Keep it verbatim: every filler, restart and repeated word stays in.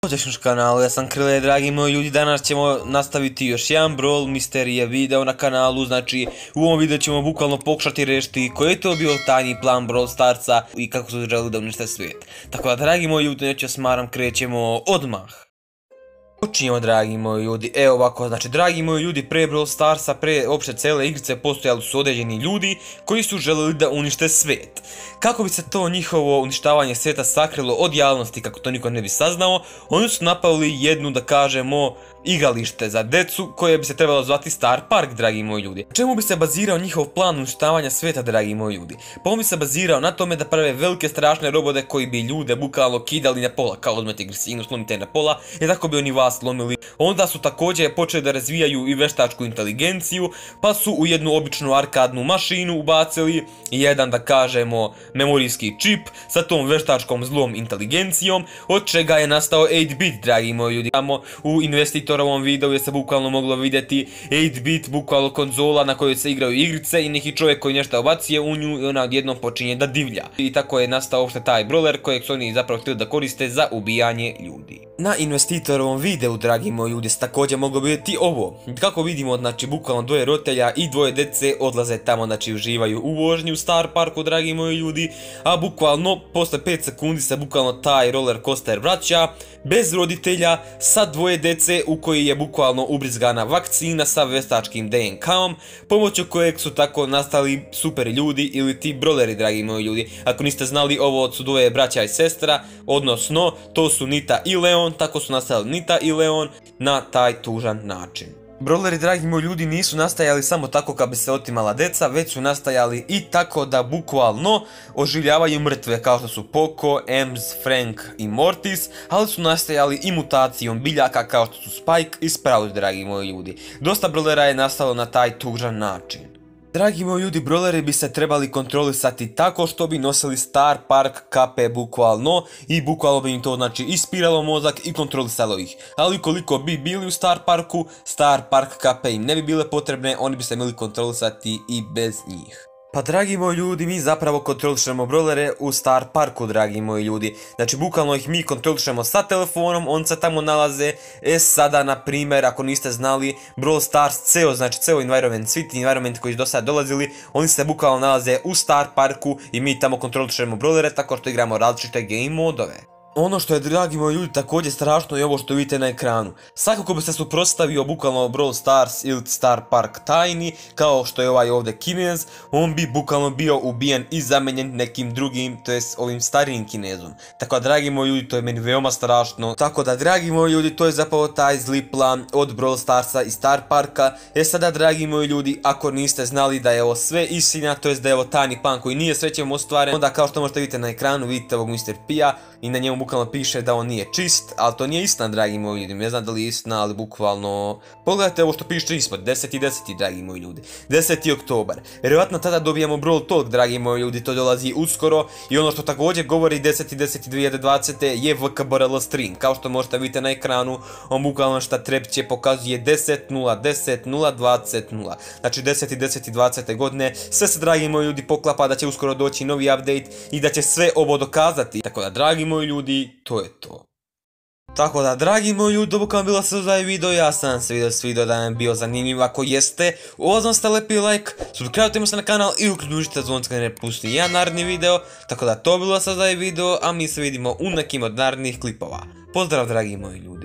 Pozdrav na kanalu, ja sam Krle, dragi moji ljudi, danas ćemo nastaviti još jedan Brawl misterije video na kanalu, znači u ovom videu ćemo bukvalno pokušati rešiti koji je to bio tajni plan Brawl Starsa i kako su želeli da unište svijet. Tako da, dragi moji ljudi, neću smaram, krećemo odmah. Počinjemo, dragi moji ljudi, evo ovako, znači dragi moji ljudi, pre Brawl Starsa, pre opšte cele igrice postojali su određeni ljudi koji su želeli da unište svijet. Kako bi se to njihovo uništavanje svijeta sakrilo od javnosti, kako to niko ne bi saznao, oni su napravili jednu, da kažemo, igralište za decu koje bi se trebalo zvati Star Park, dragi moji ljudi. Čemu bi se bazirao njihov plan uništavanja svijeta, dragi moji ljudi? Pa on bi se bazirao na tome da prave velike strašne robote koji bi ljude bukvalno kidali na pola, kao uzmete grsinu, slomite na pola i tako bi oni vas slomili. Onda su također počeli da razvijaju i veštačku inteligenciju, pa su u jednu običnu arkadnu mašinu ubacili jedan, da kažemo, memorijski čip sa tom veštačkom zlom inteligencijom, od čega je nastao osam bit, dragi moji ljudi. Tamo u investitorovom videu je se bukvalno moglo vidjeti osam bit, bukvalno konzola na kojoj se igraju igrice i neki čovjek koji nešto ubacije u nju i ona odjednom počinje da divlja. I tako je nastao uopšte taj brawler kojeg su oni zapravo htjeli da koriste za ubijanje ljudi. Na investitorovom videu, dragi moji ljudi, se također moglo vidjeti ovo. Kako vidimo, znači, bukvalno dvoje roditelja i dvoje dece odlaze tamo, znači, uživaju u vožnji u Star Parku, dragi moji ljudi, a bukvalno, posle pet sekundi se bukvalno taj roller coaster vraća, bez roditelja, sa dvoje dece u koji je bukvalno ubrizgana vakcina sa veštačkim D N K-om, pomoću kojeg su tako nastali super ljudi ili ti brawleri, dragi moji ljudi. Ako niste znali, ovo su dvoje braća i sestra, odnosno, to su Nita i Leon, tako su nastali Nita i Leon na taj tužan način. Brawleri, dragi moji ljudi, nisu nastajali samo tako kad bi se otimala deca, već su nastajali i tako da bukvalno oživljavaju mrtve kao što su Poco, Ems, Frank i Mortis, ali su nastajali i mutacijom biljaka kao što su Spike i Sprout, dragi moji ljudi. Dosta brawlera je nastalo na taj tužan način. Dragi moji ljudi, brawleri bi se trebali kontrolisati tako što bi nosili Star Park kape bukvalno i bukvalno bi im to, znači, ispiralo mozak i kontrolisalo ih. Ali koliko bi bili u Star Parku, Star Park kape im ne bi bile potrebne, oni bi se mogli kontrolisati i bez njih. Pa, dragi moji ljudi, mi zapravo kontrolišemo brawlere u Star Parku, dragi moji ljudi. Znači, bukvalno ih mi kontrolišemo sa telefonom, on se tamo nalaze. E sada, na primjer, ako niste znali, Brawl Stars ceo, znači ceo environment, svi ti environment koji su do sada dolazili, oni se bukvalno nalaze u Star Parku i mi tamo kontrolišemo brawlere tako što igramo različite game modove. Ono što je, dragi moji ljudi, također strašno je ovo što vidite na ekranu. Svakako bi se suprotstavio bukvalno Brawl Stars ili Star Park tajni, kao što je ovaj ovdje Kinez, on bi bukvalno bio ubijen i zamenjen nekim drugim, to jest ovim starijim Kinezom. Tako da, dragi moji ljudi, to je meni veoma strašno. Tako da, dragi moji ljudi, to je zapravo taj zli plan od Brawl Starsa i Star Parka. E sada, dragi moji ljudi, ako niste znali da je ovo sve istina, to jest da je ovo tajni plan koji nije srećem ostvaren, onda kao što možete vidjeti na ekranu, vidite ovog mister P-a i na njemu bukvalno piše da on nije čist, ali to nije istina, dragi moji ljudi, ne znam da li je istina, ali bukvalno pogledajte ovo što piše ispod, deseti deseti, dragi moji ljudi, deseti oktobar, vjerovatno tada dobijamo Brawl Talk, dragi moji ljudi, to dolazi uskoro i ono što također govori deseti deseti dvije hiljade dvadesete je V K B R L stream, kao što možete vidjeti na ekranu, on bukvalno šta trepće pokazuje deset nula deset nula dvadeset nula, znači deseti deseti dvadesete godine, sve se, dragi moji ljudi, poklapa da će uskoro doći novi update i da će sve ovo dokazati, tako da, dragi moji ljudi, to je to. Tako da, dragi moji ljudi, duboko vam bilo sve za ovaj video, ja sam se vidio s video da vam je bio zanimljiv, ako jeste, uvozno ste lepi like, subscribe se na kanal i uključite zvonce da ne pusti jedan naredni video, tako da to bilo sve za ovaj video, a mi se vidimo u nekim od narednih klipova. Pozdrav, dragi moji ljudi.